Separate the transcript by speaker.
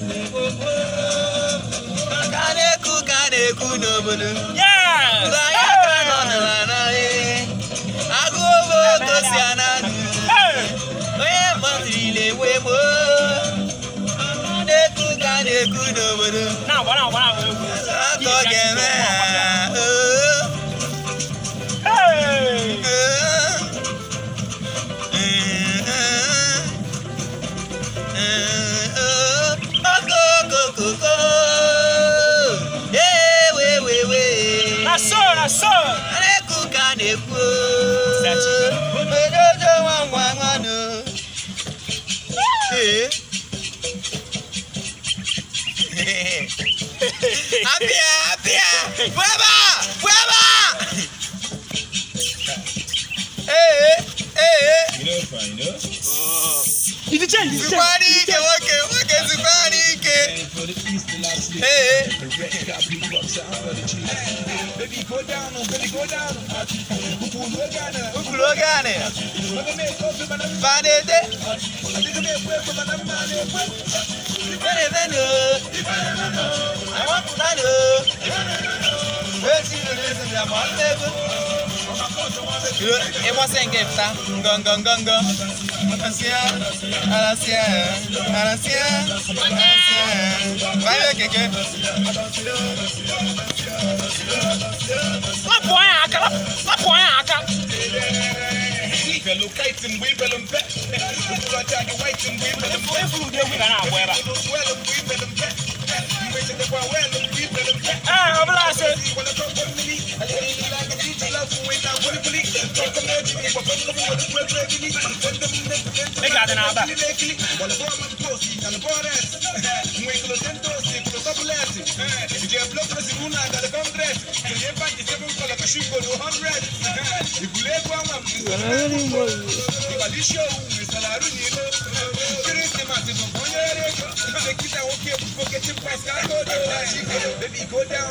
Speaker 1: Kaneku no bono.
Speaker 2: Yes.
Speaker 1: Agogo tosiana. Oye matrile webo. Kaneku no bono.
Speaker 2: Now, what?
Speaker 1: Akogeme.
Speaker 2: So. It's a change.
Speaker 1: Baby, go down. Ukulogane. Badede. I want to know. Wasn't gift, Gong. Alasia. Baby, go down.